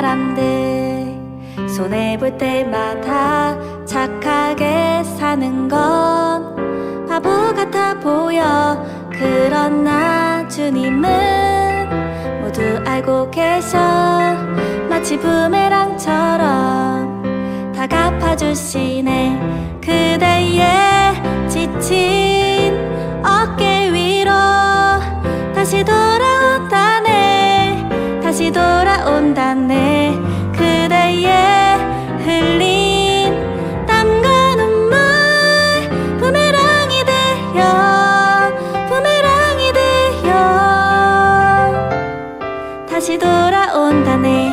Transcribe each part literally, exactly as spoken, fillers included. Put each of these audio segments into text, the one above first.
사람들 손해볼 때마다 착하게 사는 건 바보 같아 보여. 그러나 주님은 모두 알고 계셔. 마치 부메랑처럼 다 갚아주시네. 그대의 지친 어깨 위로 다시 돌아온다네. 다시 돌아온다네. 그대의 흘린 땀과 눈물 부메랑이 되어 부메랑이 되어 다시 돌아온다네.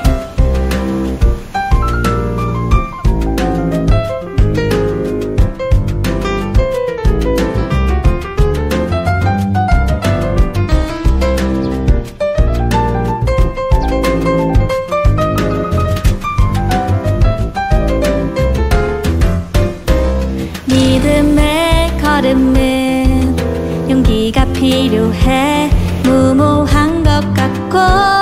믿음의 걸음은 용기가 필요해. 무모한 것 같고